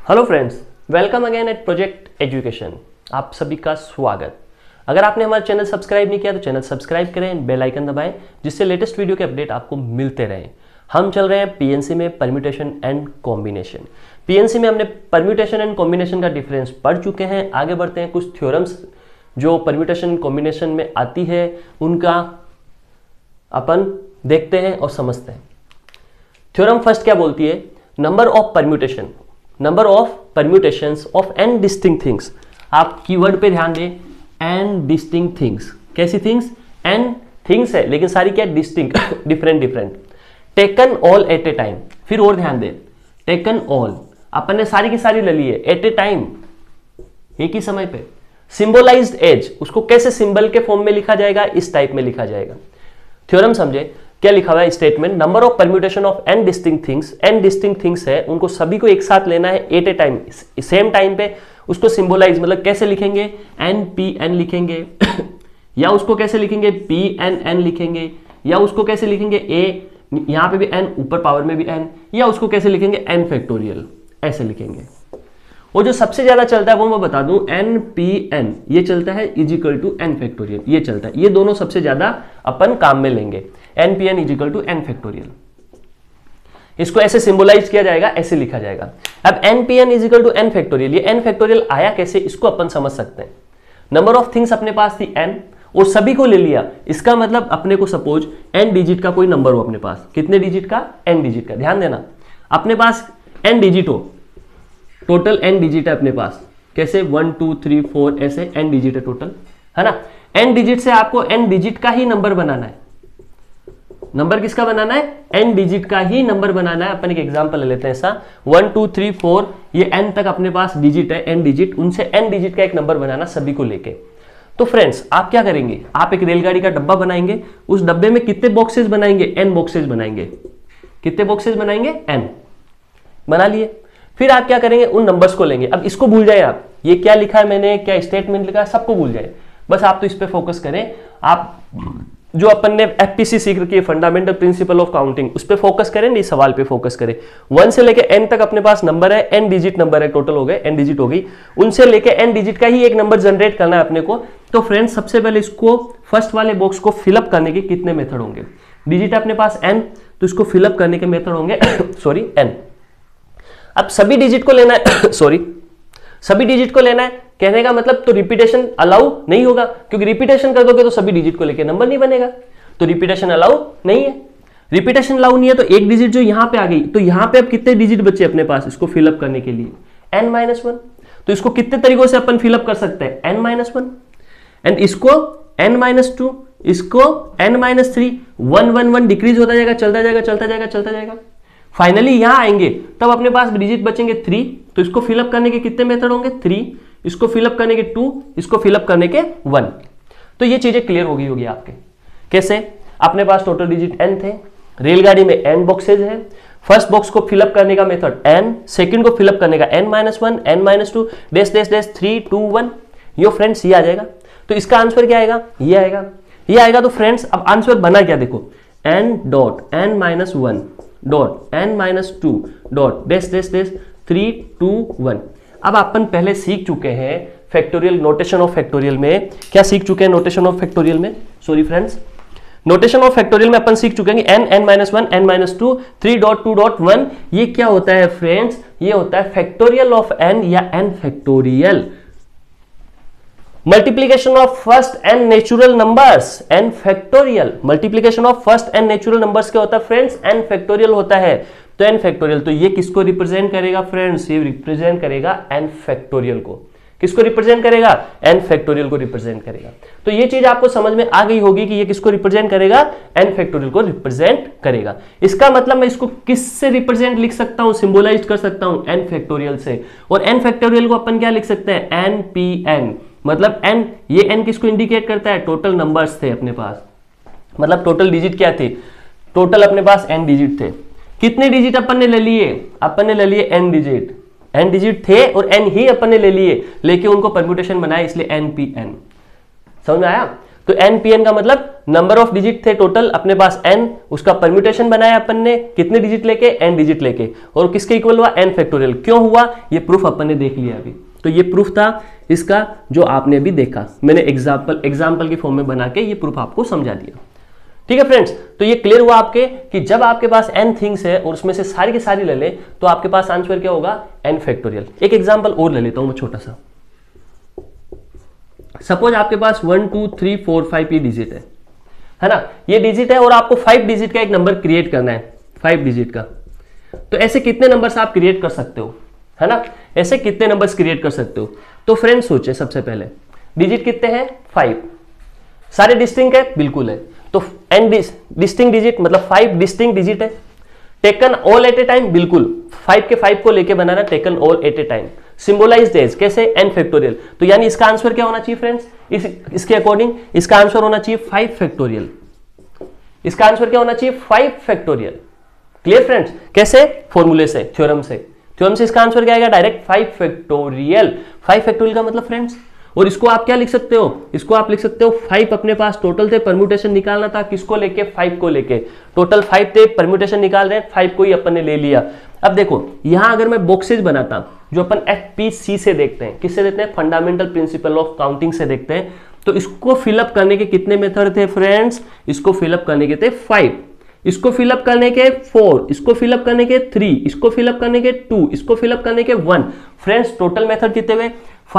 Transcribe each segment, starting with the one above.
Hello friends, welcome again at project education. आप सभी का स्वागत। अगर आपने हमारा चैनल सब्सक्राइब नहीं किया तो चैनल सब्सक्राइब करें, बेल आइकन दबाएं जिससे लेटेस्ट वीडियो के अपडेट आपको मिलते रहें। हम चल रहे हैं पीएनसी में परम्यूटेशन एंड कॉम्बिनेशन। पीएनसी में हमने परम्यूटेशन एंड कॉम्बिनेशन का डिफरेंस पढ़ चुके हैं। आगे बढ़ते हैं, कुछ थ्योरम्स जो परम्यूटेशन कॉम्बिनेशन में आती है उनका अपन देखते हैं और समझते हैं। थ्योरम फर्स्ट क्या बोलती है? Number of permutations of N distinct things. आप कीवर्ड पे ध्यान दें, एन डिस्टिंक्ट थिंग्स। कैसी थिंग्स? एन थिंग्स है लेकिन सारी क्या? Distinct, different. Taken all at a time. फिर और ध्यान दें, टेकन ऑल अपन ने सारी की सारी ले ली है एट ए टाइम, एक ही समय पे। सिंबलाइज्ड एज, उसको कैसे सिंबल के फॉर्म में लिखा जाएगा? इस टाइप में लिखा जाएगा। थ्योरम समझे क्या लिखा हुआ है? Statement, number of permutation of N distinct things. N distinct things है, उनको सभी को एक साथ लेना है at a time, same time पे। उसको सिंबलाइज मतलब कैसे लिखेंगे? एन पी एन लिखेंगे या उसको कैसे लिखेंगे? पी एन एन लिखेंगे, या उसको कैसे लिखेंगे? ए, यहां पे भी एन, ऊपर पावर में भी एन, या उसको कैसे लिखेंगे? एन फैक्टोरियल, ऐसे लिखेंगे। और जो सबसे ज्यादा चलता है वो मैं बता दूं, एन पी एन ये चलता है is equal to N factorial, ये चलता है। ये दोनों सबसे ज्यादा अपन काम में लेंगे, N P N is equal to N factorial. इसको ऐसे सिंबलाइज किया जाएगा, ऐसे लिखा जाएगा। अब N P N is equal to N factorial, ये एन फैक्टोरियल आया कैसे, इसको अपन समझ सकते हैं। नंबर ऑफ थिंग्स अपने पास थी एन और सभी को ले लिया। इसका मतलब अपने को सपोज एन डिजिट का कोई नंबर हो अपने पास। कितने डिजिट का? एन डिजिट का। ध्यान देना, अपने पास एन डिजिट हो, टोटल एन डिजिट है अपने पास। कैसे? 1 2 3 4 ऐसे एन डिजिट है टोटल, है ना। एन डिजिट से आपको एन डिजिट का ही नंबर बनाना है। नंबर किसका बनाना है? एन डिजिट का ही नंबर बनाना है। अपन एक एग्जांपल ले लेते हैं ऐसा, 1 2 3 4 ये एन तक अपने पास डिजिट है, एन डिजिट, उनसे एन डिजिट का एक नंबर बनाना सभी को लेके। तो फ्रेंड्स आप क्या करेंगे? आप एक रेलगाड़ी का डब्बा बनाएंगे, उस डब्बे में कितने बॉक्सेस बनाएंगे? एन बॉक्सेस बनाएंगे। कितने बॉक्सेस बनाएंगे? एन बना लिए। फिर आप क्या करेंगे? उन नंबर्स को लेंगे। अब इसको भूल जाए आप, ये क्या लिखा है मैंने, क्या स्टेटमेंट लिखा है, सबको भूल जाए। बस आप तो इस पे फोकस करें। आप जो अपन ने एफपीसी सीख रखी है, फंडामेंटल प्रिंसिपल ऑफ काउंटिंग, उस पे फोकस करें, इस सवाल पे फोकस करें। 1 से लेके एन तक अपने पास नंबर है, एन डिजिट नंबर है, टोटल हो गए, एन डिजिट हो गई। उनसे लेके एन डिजिट का ही एक नंबर जनरेट करना है अपने को। तो फ्रेंड्स सबसे पहले इसको, फर्स्ट वाले बॉक्स को फिलअप करने के कितने मेथड होंगे? डिजिट अपने पास एन, तो इसको फिलअप करने के मेथड होंगे सॉरी एन। अब सभी डिजिट को लेना है सभी डिजिट को लेना है, कहने का मतलब तो रिपीटेशन अलाउ नहीं होगा, क्योंकि रिपीटेशन कर दोगे तो सभी डिजिट को लेके नंबर नहीं बनेगा, तो रिपीटेशन अलाउ नहीं है। रिपीटेशन अलाउ नहीं है तो एक डिजिट जो यहां पे आ गई, तो यहां पे अब कितने डिजिट बचे अपने पास इसको फिलअप करने के लिए? n-1। तो इसको कितने तरीकों से अपन फिलअप कर सकते हैं? n-1, एंड इसको n-2, इसको n-3, 1 1 1 डिक्रीज होता जाएगा, चलता जाएगा। फाइनली यहां आएंगे तब अपने पास डिजिट बचेंगे 3, तो इसको फिलअप करने के कितने मेथड होंगे? 3, इसको फिलअप करने के 2, इसको फिलअप करने के 1। तो ये चीजें क्लियर होगी आपके। कैसे? अपने पास टोटल डिजिट n थे, रेलगाड़ी में n बॉक्सेज है। फर्स्ट बॉक्स को फिलअप करने का मेथड n, सेकंड को फिलअप करने का n-1, n-2, dash dash dash 3 2 1। यो फ्रेंड्स ये आ जाएगा। तो इसका आंसर क्या आएगा? ये आएगा। तो फ्रेंड्स अब आंसर बना क्या देखो, n dot n-1 dot n-2 dot dash dash dash 3 2 1। अब अपन पहले सीख चुके हैं फैक्टोरियल, नोटेशन ऑफ फैक्टोरियल में क्या सीख चुके हैं? नोटेशन ऑफ फैक्टोरियल में, sorry friends, notation of factorial में अपन सीख चुके हैं n n-1 n-2 3.2.1। ये क्या होता है फ्रेंड्स? ये होता है फैक्टोरियल ऑफ n या n factorial. Multiplication of first N natural numbers, N factorial. Multiplication of first N natural numbers क्या होता है फ्रेंड्स? एन फैक्टोरियल होता है। तो एन फैक्टोरियल, तो ये किसको रिप्रेजेंट करेगा फ्रेंड्स? ये रिप्रेजेंट करेगा एन फैक्टोरियल को। किसको रिप्रेजेंट करेगा? एन फैक्टोरियल को रिप्रेजेंट करेगा। तो ये चीज आपको समझ में आ गई होगी कि ये किसको रिप्रेजेंट करेगा? एन फैक्टोरियल को रिप्रेजेंट करेगा। इसका मतलब मैं इसको किससे रिप्रेजेंट लिख सकता हूं, सिंबलाइज कर सकता हूं? एन फैक्टोरियल से। और एन फैक्टोरियल को अपन क्या लिख सकते हैं? N P N. मतलब n, ये n किसको इंडिकेट करता है? टोटल नंबर्स थे अपने पास, मतलब टोटल डिजिट क्या थे? टोटल अपने पास n डिजिट थे। कितने डिजिट अपन ने ले लिए? अपन ने ले लिए n डिजिट थे और n ही अपन ने ले लिए, लेके उनको परम्यूटेशन बनाया, इसलिए npn। समझ में आया? तो npn का मतलब नंबर ऑफ डिजिट थे टोटल अपने पास n, उसका परम्यूटेशन बनाया अपन ने कितने डिजिट लेके, n डिजिट लेके, और किसके इक्वल हुआ, n फैक्टोरियल। क्यों हुआ ये प्रूफ अपन ने देख लिया अभी। तो ये प्रूफ था इसका जो आपने अभी देखा, मैंने एग्जाम्पल की फॉर्म में बना के ये प्रूफ आपको समझा दिया। ठीक है फ्रेंड्स, तो ये क्लियर हुआ आपके कि जब आपके पास n थिंग्स है और उसमें से सारी की सारी ले ले तो आपके पास आंसर क्या होगा, n फैक्टोरियल। एक एग्जांपल और ले लेता हूं मैं छोटा सा। सपोज आपके पास 1 2 3 4 5 ये डिजिट है ना, ये डिजिट है और आपको 5 डिजिट का एक नंबर क्रिएट करना है, 5 डिजिट का। तो ऐसे कितने नंबर्स आप क्रिएट कर सकते हो, है ना, ऐसे कितने नंबर्स क्रिएट कर सकते हो। तो फ्रेंड्स सोचे सबसे पहले डिजिट कितने हैं, 5, सारे डिस्टिंक्ट है, बिल्कुल है। तो n डिस्टिंक्ट डिजिट मतलब 5 डिस्टिंक्ट डिजिट है। Taken all at a time, बिल्कुल 5 के 5 को लेके बनाना, taken all at a time. Symbolised as कैसे, n फैक्टोरियल। तो यानी इसका आंसर क्या होना चाहिए फ्रेंड्स, इसके अकॉर्डिंग इसका आंसर होना चाहिए 5 फैक्टोरियल। इसका आंसर क्या होना चाहिए, 5 फैक्टोरियल। क्लियर फ्रेंड्स, कैसे, फॉर्मूले से, थ्योरम से इसका आंसर क्या आएगा, डायरेक्ट 5 फैक्टोरियल। 5 फैक्टोरियल का मतलब फ्रेंड्स, और इसको आप क्या लिख सकते हो, इसको आप लिख सकते हो 5 अपने पास टोटल थे, परम्यूटेशन निकालना था किसको लेके, 5 को लेके। टोटल 5 थे, परम्यूटेशन निकाल रहे हैं, 5 को ही अपन ने ले लिया। अब देखो यहां अगर मैं बॉक्सेज बनाता जो अपन FPC से देखते हैं, किससे देखते हैं, फंडामेंटल प्रिंसिपल ऑफ काउंटिंग से देखते हैं। तो इसको फिलअप करने के कितने मेथड थे फ्रेंड्स, इसको फिलअप करने के थे 5, इसको फिलअप करने के 4, इसको फिलअप करने के 3, इसको फिलअप करने के 2, इसको फिलअप करने के 1। फ्रेंड्स टोटल मेथड कितने हुए,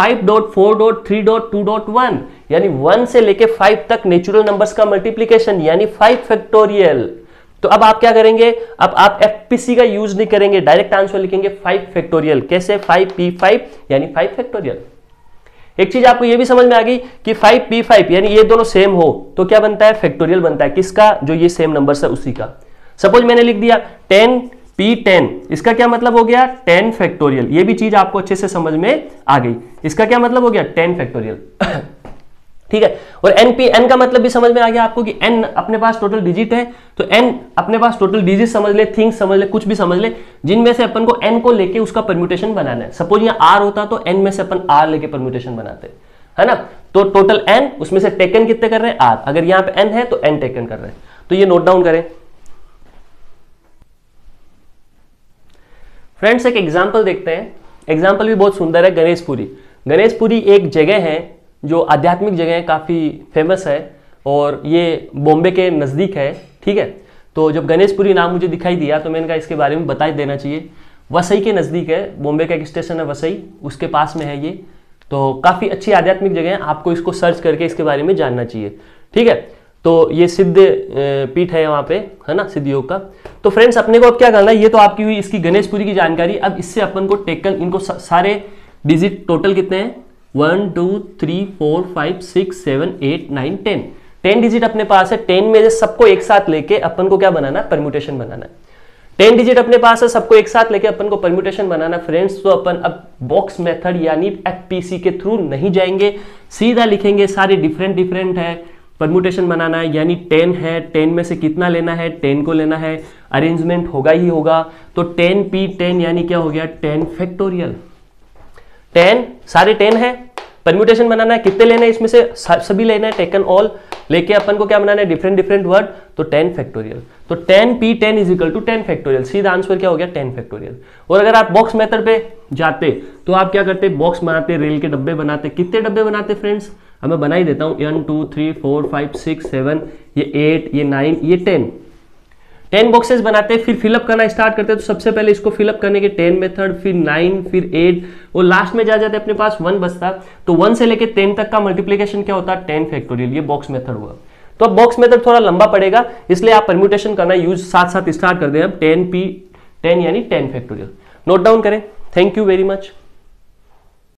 5.4.3.2.1, यानी 1 से लेके 5 तक नेचुरल नंबर्स का मल्टीप्लीकेशन यानी 5 फैक्टोरियल। तो अब आप क्या करेंगे, अब आप FPC का यूज नहीं करेंगे, डायरेक्ट आंसर लिखेंगे 5 फैक्टोरियल। कैसे, 5P5 यानी 5 फैक्टोरियल। एक चीज आपको ये भी समझ में आ गई कि 5P5 यानी ये दोनों सेम हो तो क्या बनता है, फैक्टोरियल बनता है। किसका, जो ये सेम नंबर्स है उसी का। सपोज मैंने लिख दिया 10P10, इसका क्या मतलब हो गया, 10 फैक्टोरियल। ये भी चीज आपको अच्छे से समझ में आ गई, इसका क्या मतलब हो गया, 10 फैक्टोरियल। ठीक है, और nPn का मतलब भी समझ में आ गया आपको कि n अपने पास टोटल डिजिट है, तो n अपने पास टोटल डिजिट समझ ले, थिंग्स समझ ले, कुछ भी समझ ले, जिनमें से अपन को n को लेके उसका परम्यूटेशन बनाना है। सपोज यहाँ r होता तो n में से अपन r लेके परम्यूटेशन बनाते, है ना। तो टोटल n, उसमें से टेकन कितने कर रहे हैं, r। अगर यहाँ पे n है तो n टेकन कर रहे हैं, तो ये नोट डाउन करें। फ्रेंड्स एक एग्जाम्पल देखते हैं, एग्जाम्पल भी बहुत सुंदर है। गणेशपुरी, गणेशपुरी एक जगह है जो आध्यात्मिक जगह है, काफ़ी फेमस है और ये बॉम्बे के नज़दीक है। ठीक है, तो जब गणेशपुरी नाम मुझे दिखाई दिया तो मैंने कहा इसके बारे में बता ही देना चाहिए। वसई के नज़दीक है, बॉम्बे का एक स्टेशन है वसई, उसके पास में है ये। तो काफ़ी अच्छी आध्यात्मिक जगह है, आपको इसको सर्च करके इसके बारे में जानना चाहिए। ठीक है, तो ये सिद्ध पीठ है वहाँ पे, है ना, सिद्ध योग का। तो फ्रेंड्स अपने को अब क्या करना है, ये तो आपकी हुई इसकी गणेशपुरी की जानकारी। अब इससे अपन को टेकन, इनको सारे डिजिट टोटल कितने हैं, 1 2 3 4 5 6 7 8 9 10, 10 डिजिट अपने पास है। 10 में से सबको एक साथ लेके अपन को क्या बनाना है, परम्यूटेशन बनाना है। 10 डिजिट अपने पास है, सबको एक साथ लेके अपन को परम्यूटेशन बनाना फ्रेंड्स। तो अपन अब बॉक्स मेथड यानी FPC के थ्रू नहीं जाएंगे, सीधा लिखेंगे सारे डिफरेंट है, परम्यूटेशन बनाना है। यानी 10 है, 10 में से कितना लेना है, 10 को लेना है, अरेंजमेंट होगा ही होगा। तो 10P10 यानी क्या हो गया, 10 फैक्टोरियल। 10 सारे 10 है, परम्यूटेशन बनाना है, कितने लेना है, इसमें से सभी लेना है, टेकन ऑल लेके अपन को क्या बनाना है, डिफरेंट वर्ड, तो 10 फैक्टोरियल। तो 10P10 is equal to 10 factorial, सीधा आंसर क्या हो गया, 10 फैक्टोरियल। और अगर आप बॉक्स मेथड पे जाते तो आप क्या करते, बॉक्स बनाते, रेल के डब्बे बनाते। कितने डब्बे बनाते फ्रेंड्स, अब मैं बना ही देता हूँ, 1 2 3 4 5 6 7, ये 8, ये 9, ये 10 बॉक्सेस बनाते हैं। फिर फिलअप करना स्टार्ट करते हैं। तो सबसे पहले इसको फिलअप करने के 10 मेथड, फिर 9, फिर 8, और लास्ट में जा जाते अपने पास 1 बचता। तो 1 से लेके 10 तक का मल्टीप्लिकेशन क्या होता है, 10 फैक्टोरियल। ये बॉक्स मेथड हुआ। तो अब बॉक्स मेथड थोड़ा लंबा पड़ेगा, इसलिए आप परम्यूटेशन करना यूज साथ स्टार्ट कर दें। अब 10P10 यानी 10 फैक्टोरियल। नोट डाउन करें। Thank you very much.